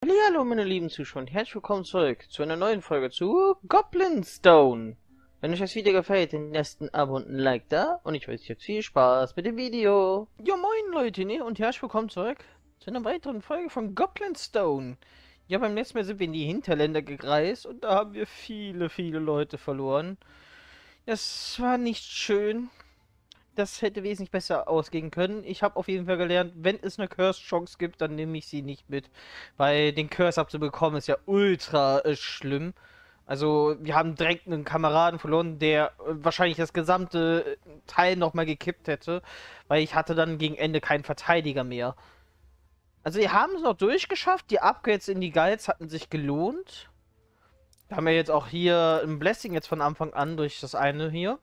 Hallo meine lieben Zuschauer und herzlich willkommen zurück zu einer neuen Folge zu Goblin Stone. Wenn euch das Video gefällt, dann lasst ein Abo und ein Like da und ich wünsche euch jetzt viel Spaß mit dem Video. Ja moin Leute, ne? Und herzlich willkommen zurück zu einer weiteren Folge von Goblin Stone. Ja, beim letzten Mal sind wir in die Hinterländer gereist und da haben wir viele Leute verloren. Das war nicht schön. Das hätte wesentlich besser ausgehen können. Ich habe auf jeden Fall gelernt, wenn es eine Curse-Chance gibt, dann nehme ich sie nicht mit. Weil den Curse abzubekommen ist ja ultra schlimm. Also, wir haben direkt einen Kameraden verloren, der wahrscheinlich das gesamte Teil nochmal gekippt hätte. Weil ich hatte dann gegen Ende keinen Verteidiger mehr. Also, wir haben es noch durchgeschafft. Die Upgrades in die Guides hatten sich gelohnt. Wir haben ja jetzt auch hier ein Blessing jetzt von Anfang an durch das eine hier.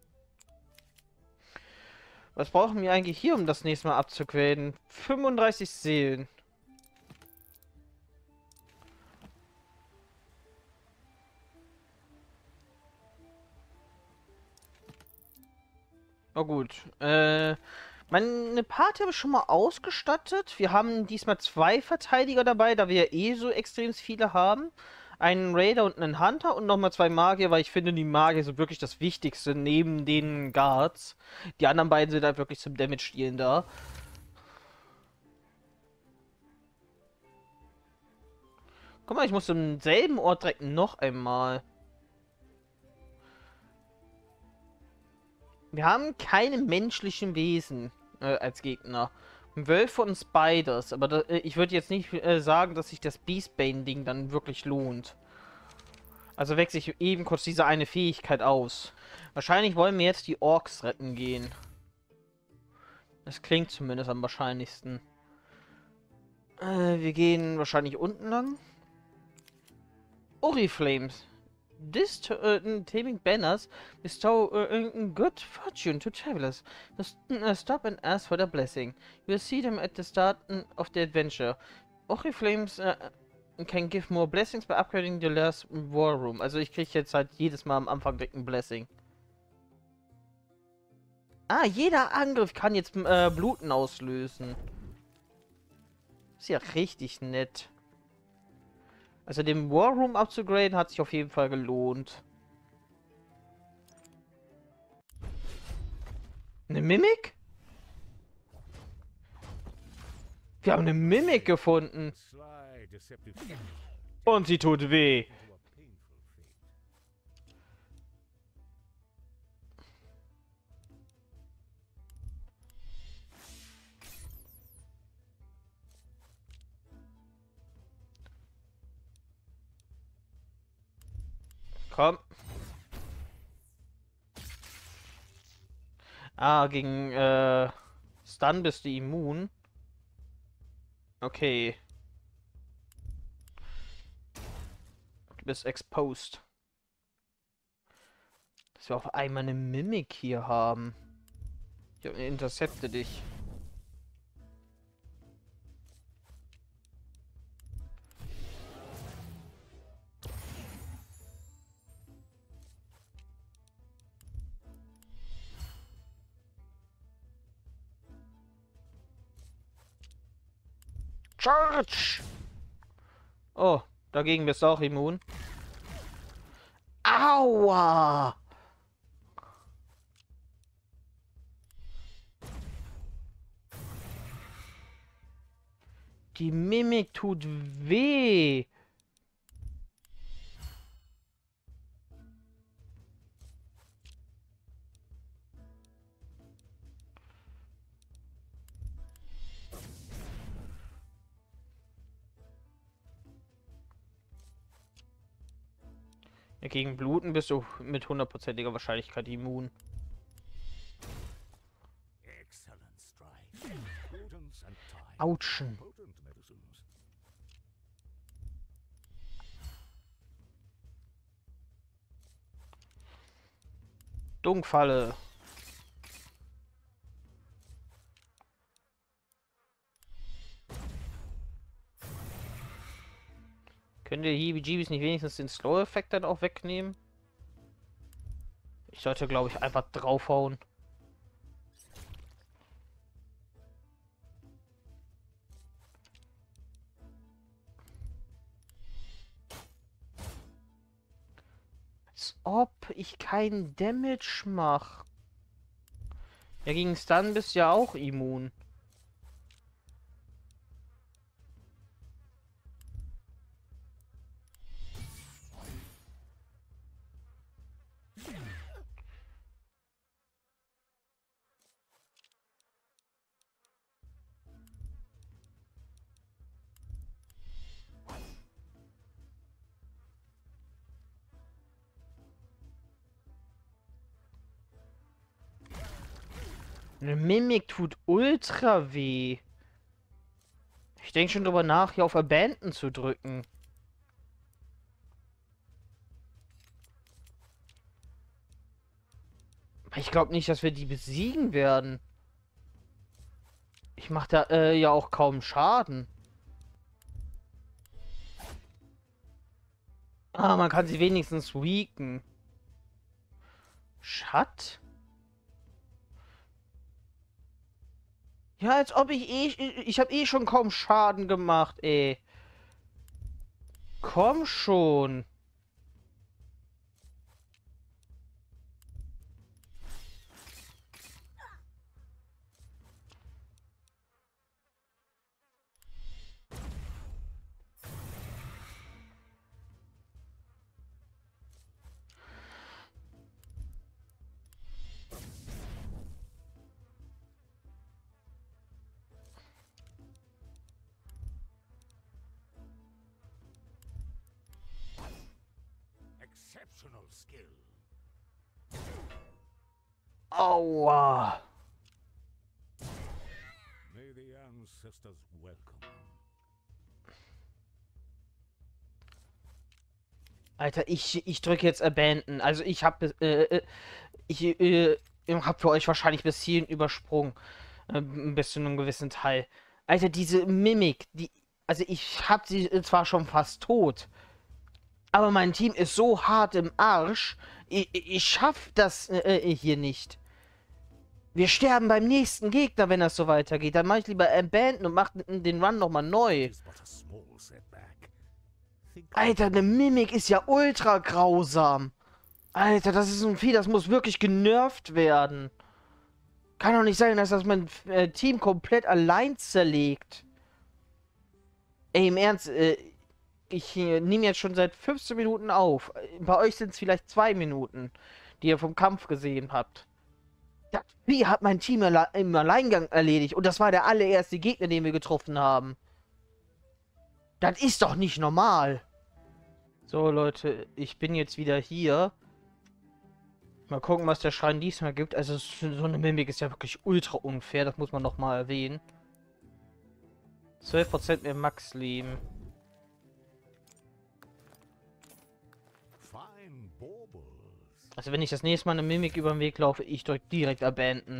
Was brauchen wir eigentlich hier, um das nächste Mal abzugraden? 35 Seelen. Na gut. Meine Party habe ich schon mal ausgestattet. Wir haben diesmal 2 Verteidiger dabei, da wir ja eh so extrem viele haben. Einen Raider und einen Hunter und nochmal 2 Magier, weil ich finde, die Magier sind wirklich das Wichtigste neben den Guards. Die anderen beiden sind halt wirklich zum Damage-Dealen da. Guck mal, ich muss im selben Ort direkt noch einmal. Wir haben keine menschlichen Wesen als Gegner. Wölfe und Spiders, aber ich würde jetzt nicht sagen, dass sich das Beastbane-Ding dann wirklich lohnt. Also wechsle ich eben kurz diese eine Fähigkeit aus. Wahrscheinlich wollen wir jetzt die Orks retten gehen. Das klingt zumindest am wahrscheinlichsten. Wir gehen wahrscheinlich unten lang. Oriflames. This taming banners bestow good fortune to travelers. Just stop and ask for the blessing. You'll see them at the start of the adventure. Oriflames can give more blessings by upgrading the last war room. Also ich kriege jetzt halt jedes Mal am Anfang direkt ein Blessing. Ah, jeder Angriff kann jetzt Bluten auslösen. Ist ja richtig nett. Also den War Room abzugraden hat sich auf jeden Fall gelohnt. Eine Mimik? Wir haben eine Mimik gefunden. Und sie tut weh. Komm. Ah, gegen Stun bist du immun. Okay. Du bist exposed. Dass wir auf einmal eine Mimik hier haben. Ich intercepte dich. Charge! Oh, dagegen bist du auch immun. Aua! Die Mimik tut weh. Ja, gegen Bluten bist du mit 100%iger Wahrscheinlichkeit immun. Autschen. Dunkfalle. Können die Heebie-Jeebies nicht wenigstens den Slow-Effekt dann auch wegnehmen? Ich sollte, glaube ich, einfach draufhauen. Als ob ich keinen Damage mache. Ja, gegen Stun bist du ja auch immun. Eine Mimik tut ultra weh. Ich denke schon drüber nach, hier auf Abandon zu drücken. Aber ich glaube nicht, dass wir die besiegen werden. Ich mache da ja auch kaum Schaden. Ah, man kann sie wenigstens weaken. Schat? Ja, als ob ich habe eh schon kaum Schaden gemacht, ey. Komm schon. Exceptional skill. Aua. May the ancestors welcome. Alter, ich drücke jetzt Abandon. Also hab für euch wahrscheinlich bis hierhin übersprungen. Bis zu einem gewissen Teil. Alter, diese Mimik, also ich hab sie zwar schon fast tot, aber mein Team ist so hart im Arsch, ich schaff das hier nicht. Wir sterben beim nächsten Gegner, wenn das so weitergeht. Dann mach ich lieber Abandon und mach den Run nochmal neu. Alter, eine Mimik ist ja ultra grausam. Alter, das ist ein Vieh, das muss wirklich genervt werden. Kann doch nicht sein, dass das mein Team komplett allein zerlegt. Ey, im Ernst, ich nehme jetzt schon seit 15 Minuten auf. Bei euch sind es vielleicht 2 Minuten, die ihr vom Kampf gesehen habt. Das Vieh hat mein Team im Alleingang erledigt. Und das war der allererste Gegner, den wir getroffen haben. Das ist doch nicht normal. So, Leute, ich bin jetzt wieder hier. Mal gucken, was der Schrein diesmal gibt. Also, so eine Mimik ist ja wirklich ultra unfair. Das muss man noch mal erwähnen. 12% mehr Max-Leben. Fine baubles. Also, wenn ich das nächste Mal eine Mimik über den Weg laufe, ich drück direkt Abandon.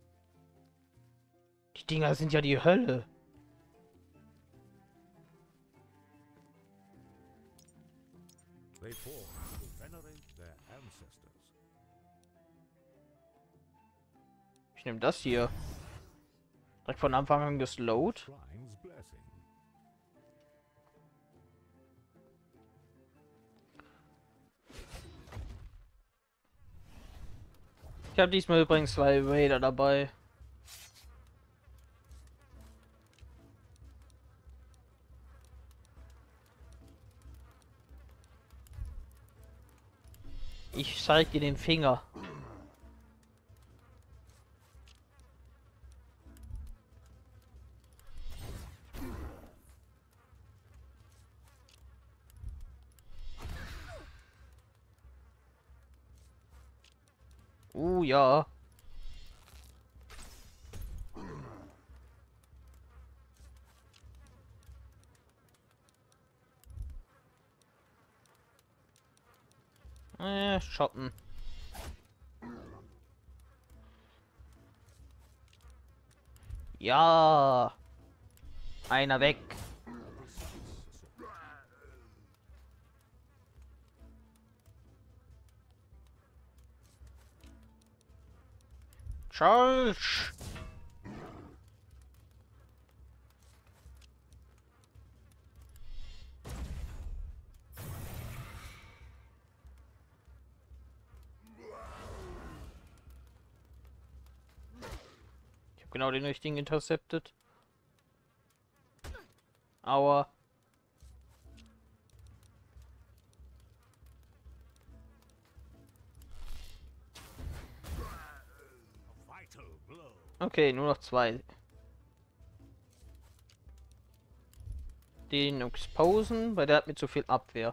Die Dinger sind ja die Hölle. They form to venerate their ancestors. Ich nehme das hier. Direkt von Anfang an geslowt. Shrine's blessing. Ich habe diesmal übrigens 2 Raider dabei. Ich zeig dir den Finger. Ja. Shoppen. Ja. Einer weg. Charge. Genau den richtigen intercepted. Aua. Vital blow. Okay, nur noch 2. Den exposen, weil der hat mir zu viel Abwehr.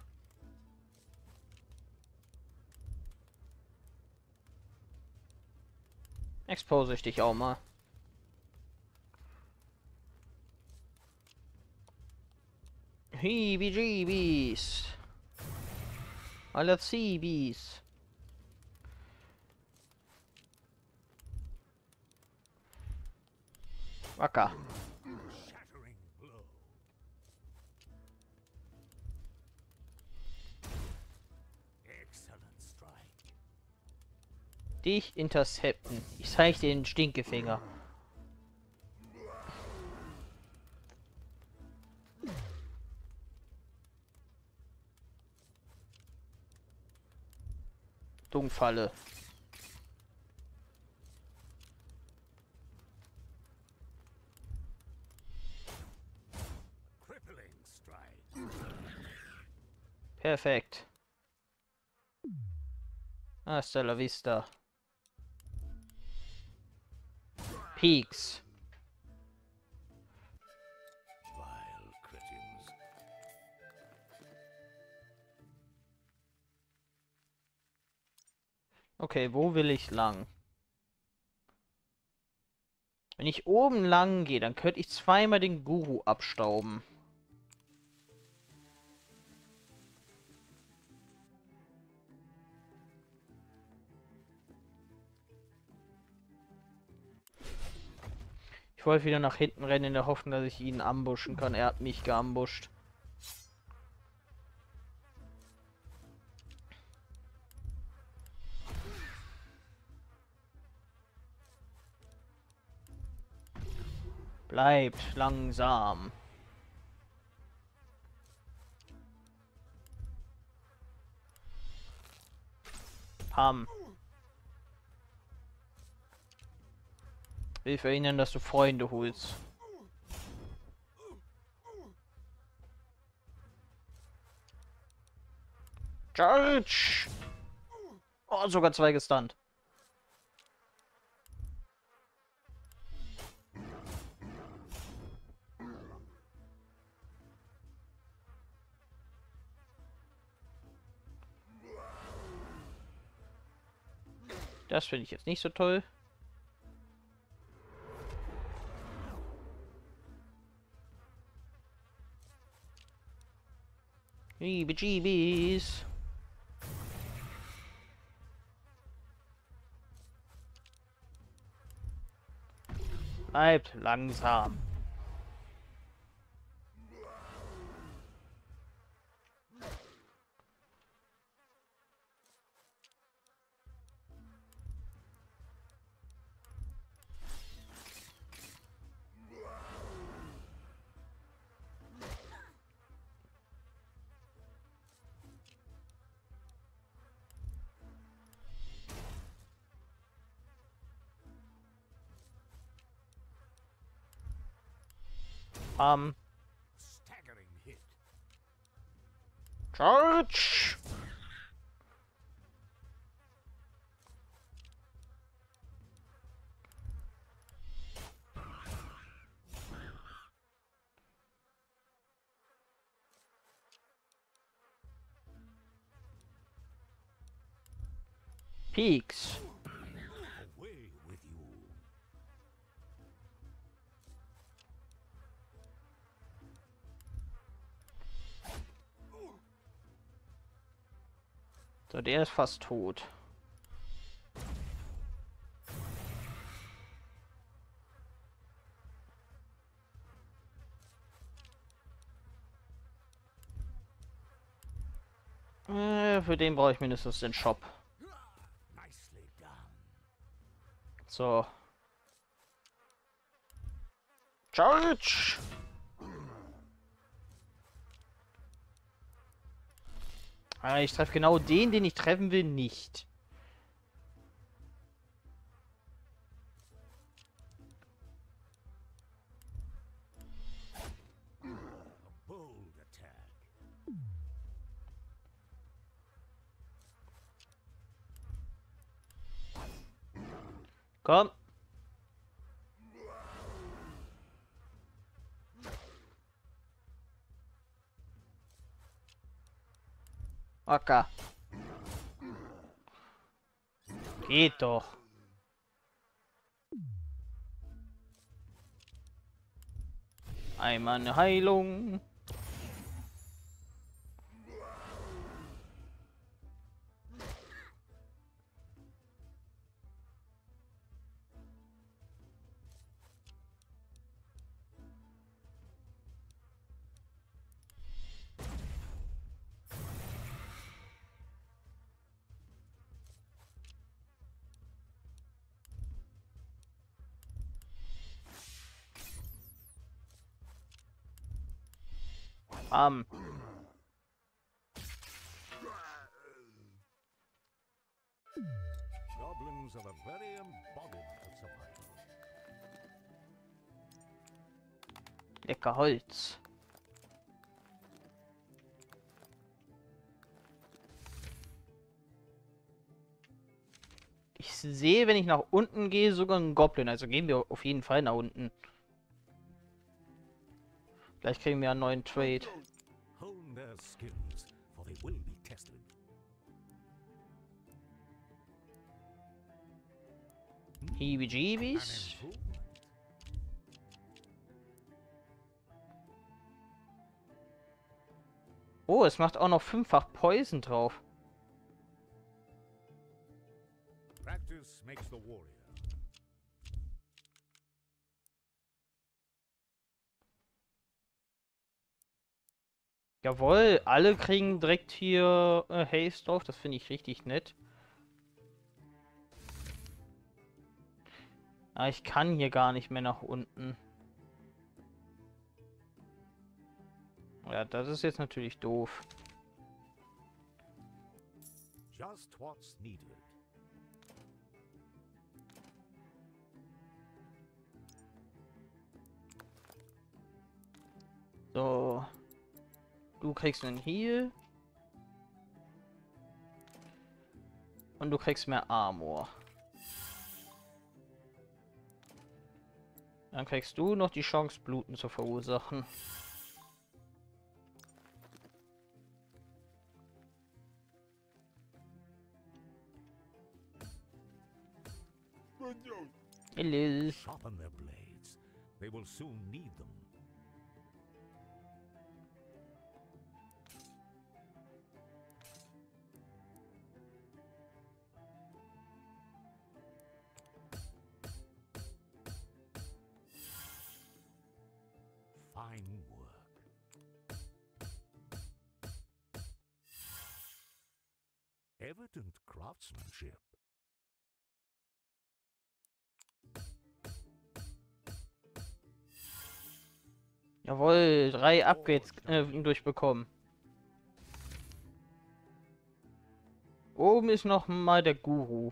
Expose ich dich auch mal. Heebie-jeebies. Alle Ziebis. Wacker. Shattering blow. Excellent strike. Dich intercepten. Ich zeig dir den Stinkefinger. Dunkfalle. Crippling strike. Perfekt. Hasta la vista. Peaks. Vile cretins. Okay, wo will ich lang? Wenn ich oben lang gehe, dann könnte ich zweimal den Guru abstauben. Ich wollte wieder nach hinten rennen in der Hoffnung, dass ich ihn ambushen kann. Er hat mich geambusht. Bleibt langsam. Pam. Will verhindern, dass du Freunde holst. Charge! Oh, sogar 2 gestunt. Das finde ich jetzt nicht so toll. Liebe Jeebies. Bleibt langsam. Staggering hit. Charge! Peaks. Away with you. So, der ist fast tot. Für den brauche ich mindestens den Shop. Nicely done. So. Charge! Ah, ich treffe genau den ich treffen will, nicht. Komm. Okay. Geht doch. Einmal eine Heilung. Goblins are the very embodiment of survival. Lecker Holz. Ich sehe, wenn ich nach unten gehe, sogar einen Goblin. Also gehen wir auf jeden Fall nach unten. Vielleicht kriegen wir einen neuen Trade. Hone their skills, for they will be tested. Heebie-Jeebies. An improvement. Oh, es macht auch noch 5-fach Poison drauf. Practice makes the warrior. Jawohl, alle kriegen direkt hier Haste drauf. Das finde ich richtig nett. Ah, ich kann hier gar nicht mehr nach unten. Ja, das ist jetzt natürlich doof. Just what's needed. So. Du kriegst einen Heal. Und du kriegst mehr Armor. Dann kriegst du noch die Chance, Bluten zu verursachen. Hello. Sharpen their blades. They will soon need them. Fine work. Evident craftsmanship. Jawohl, 3 Upgrades durchbekommen. Oben ist noch mal der Guru.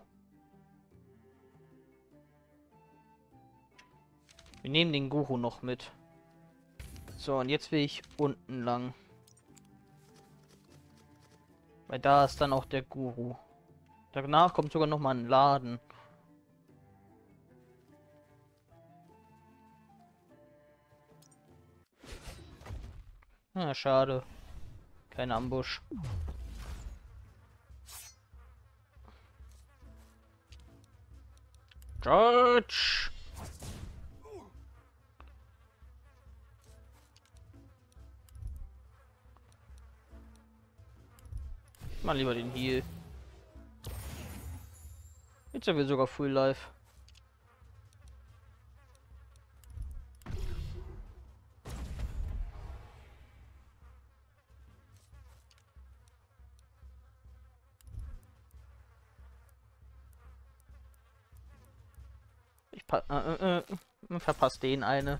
Wir nehmen den Guru noch mit. So, und jetzt will ich unten lang. Weil da ist dann auch der Guru. Danach kommt sogar noch mal ein Laden. Ah, schade. Kein Ambush. George! Mal lieber den Heal. Jetzt sind wir sogar Full Life. Ich verpasst den eine.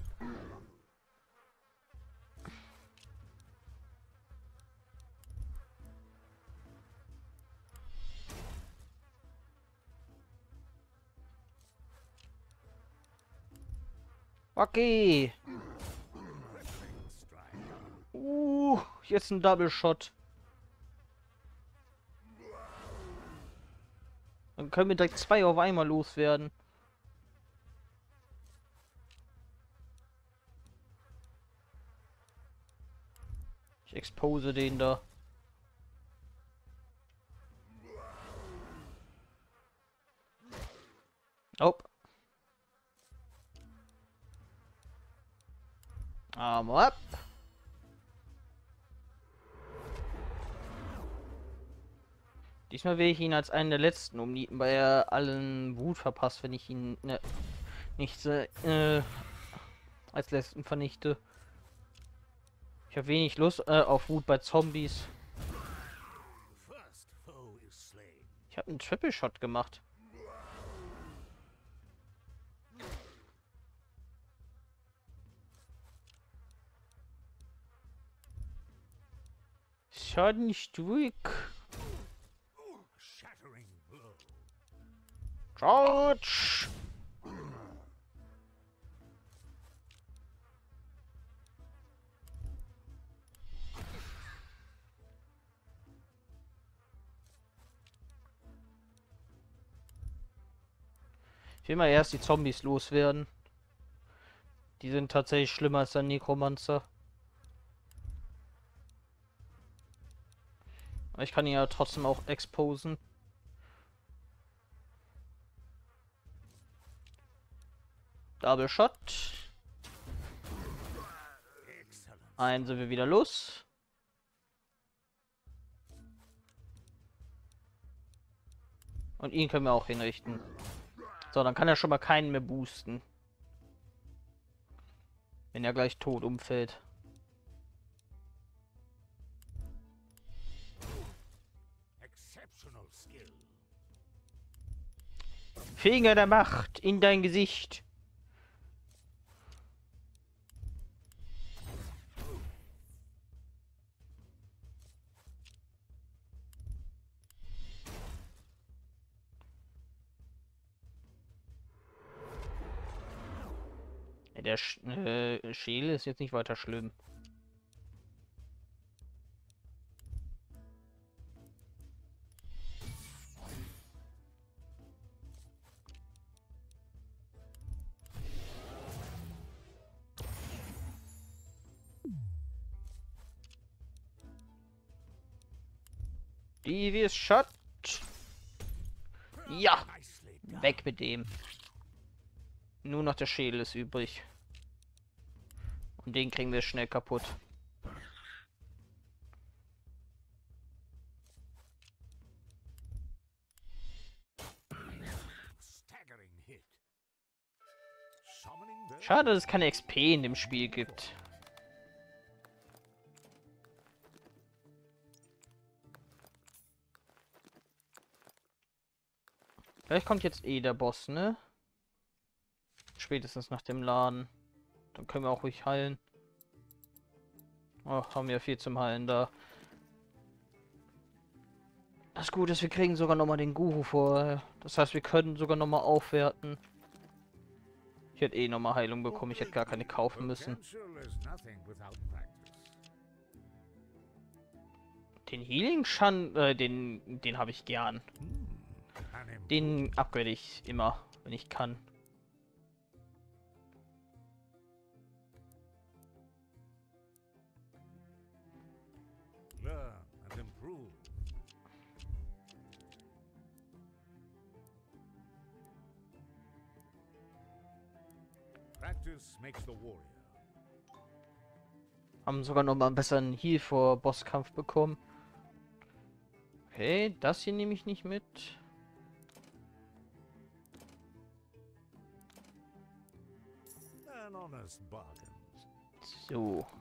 Okay. Jetzt ein Double Shot. Dann können wir direkt 2 auf einmal loswerden. expose den da. Oh. Arm ab. Diesmal will ich ihn als einen der letzten umnieten, weil er allen Wut verpasst, wenn ich ihn nicht als letzten vernichte. Ich habe wenig Lust auf Wut bei Zombies. Ich habe einen Triple Shot gemacht. Schaden nicht ruhig. Charge! Ich will mal erst die Zombies loswerden. Die sind tatsächlich schlimmer als der Nekromancer. Aber ich kann ihn ja trotzdem auch exposen. Double Shot. Einen sind wir wieder los. Und ihn können wir auch hinrichten. So, dann kann er schon mal keinen mehr boosten. Wenn er gleich tot umfällt. Finger der Macht in dein Gesicht. Der Schädel ist jetzt nicht weiter schlimm. Devious Shot. Ja, weg mit dem. Nur noch der Schädel ist übrig. Und den kriegen wir schnell kaputt. Schade, dass es keine XP in dem Spiel gibt. Vielleicht kommt jetzt eh der Boss, ne? Spätestens nach dem Laden. Dann können wir auch ruhig heilen. Oh, haben wir viel zum Heilen da. Das Gute ist, wir kriegen sogar noch mal den Guru vorher. Das heißt, wir können sogar noch mal aufwerten. Ich hätte eh noch mal Heilung bekommen. Ich hätte gar keine kaufen müssen. Den Healing Shan, den habe ich gern. Den upgrade ich immer, wenn ich kann. Haben sogar noch mal einen besseren Heal vor Bosskampf bekommen. Okay, das hier nehme ich nicht mit. So.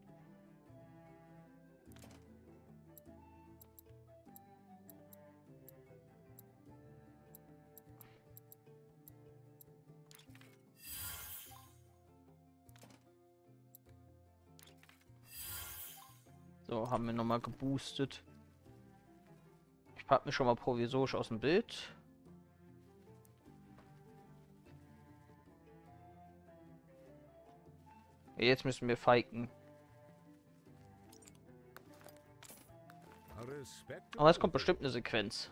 So, haben wir nochmal geboostet. Ich pack mich schon mal provisorisch aus dem Bild. Jetzt müssen wir fighten. Aber es kommt bestimmt eine Sequenz.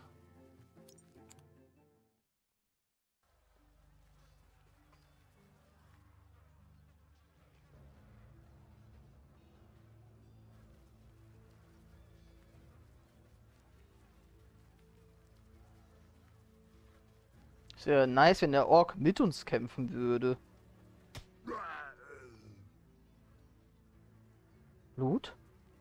wäre nice, wenn der Ork mit uns kämpfen würde. Blut?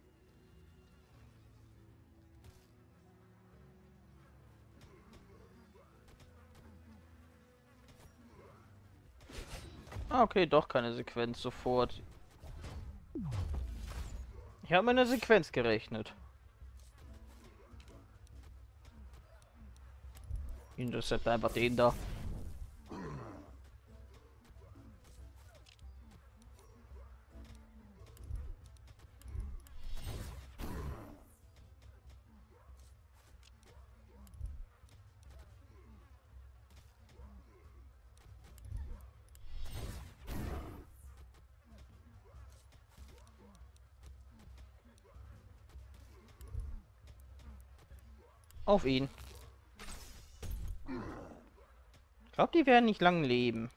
Ah, okay, doch keine Sequenz sofort. Ich habe mit einer Sequenz gerechnet. Intercept einfach den da. Auf ihn. Ich glaube, die werden nicht lang leben.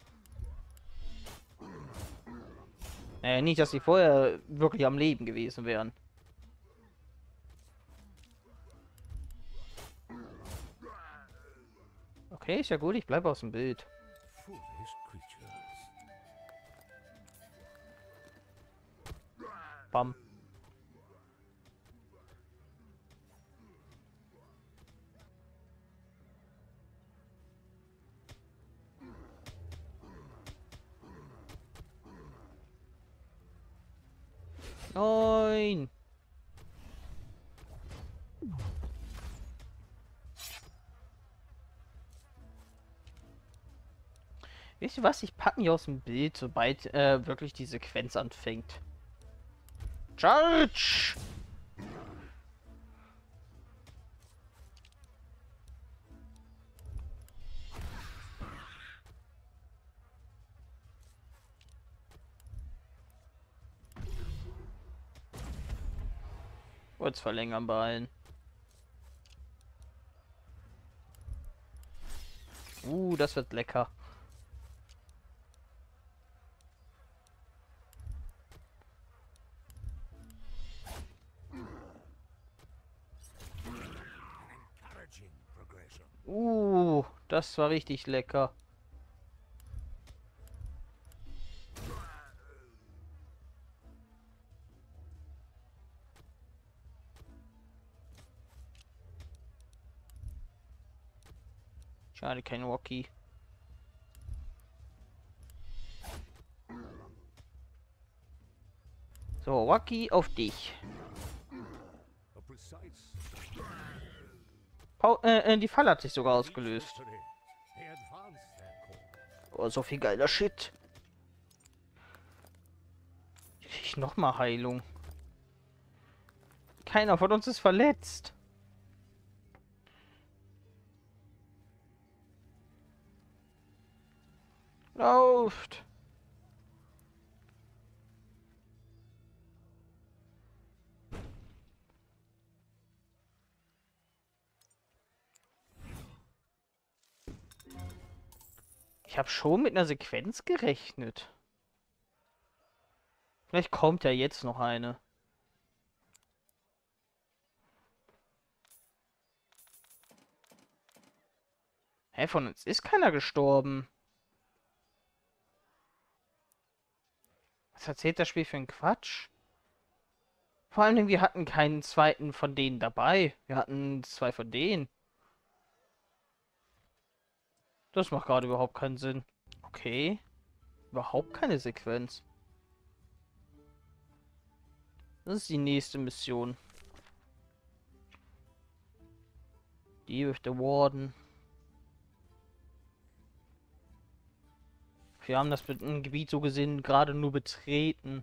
Nicht, dass sie vorher wirklich am Leben gewesen wären. Okay, ist ja gut, ich bleibe aus dem Bild. Foolish creatures. Bam. Nein. Wisst ihr was? Ich packe mich aus dem Bild, sobald wirklich die Sequenz anfängt. Charge! Kurz verlängern bei allen. Das wird lecker. Encouraging progression. Das war richtig lecker. Schade, kein Rocky. So, Rocky, auf dich. A precise Die Falle hat sich sogar ausgelöst. victory. They advanced their cause. Oh, so viel geiler Shit. Krieg ich noch mal Heilung. Keiner von uns ist verletzt. Lauft. Ich habe schon mit einer Sequenz gerechnet. Vielleicht kommt ja jetzt noch eine. Hä, von uns ist keiner gestorben. Was erzählt das Spiel für ein Quatsch? Vor allem, wir hatten keinen zweiten von denen dabei. Wir hatten 2 von denen. Das macht gerade überhaupt keinen Sinn. Okay. Überhaupt keine Sequenz. Das ist die nächste Mission. Die with the Warden. Wir haben das Gebiet so gesehen gerade nur betreten.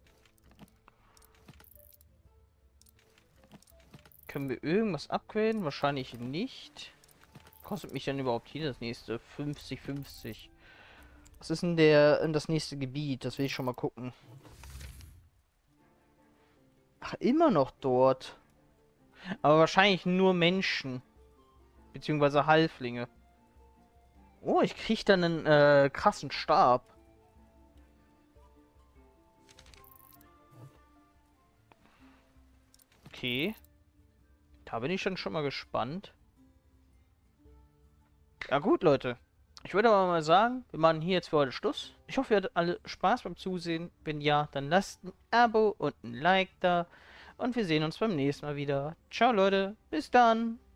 Können wir irgendwas upgraden? Wahrscheinlich nicht. Kostet mich dann überhaupt hier das nächste? 50. Was ist denn das nächste Gebiet? Das will ich schon mal gucken. Ach, immer noch dort. Aber wahrscheinlich nur Menschen. Beziehungsweise Halflinge. Oh, ich krieg dann einen krassen Stab. Okay. Da bin ich dann schon mal gespannt. Ja gut, Leute. Ich würde aber mal sagen, wir machen hier jetzt für heute Schluss. Ich hoffe, ihr hattet alle Spaß beim Zusehen. Wenn ja, dann lasst ein Abo und ein Like da. Und wir sehen uns beim nächsten Mal wieder. Ciao Leute, bis dann.